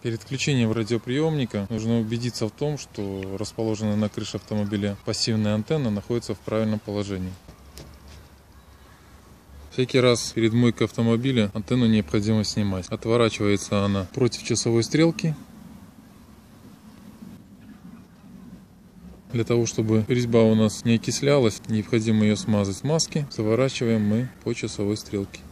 Перед включением радиоприемника нужно убедиться в том, что расположенная на крыше автомобиля пассивная антенна находится в правильном положении. Всякий раз перед мойкой автомобиля антенну необходимо снимать. Отворачивается она против часовой стрелки. Для того, чтобы резьба у нас не окислялась, необходимо ее смазать в маске. Заворачиваем мы по часовой стрелке.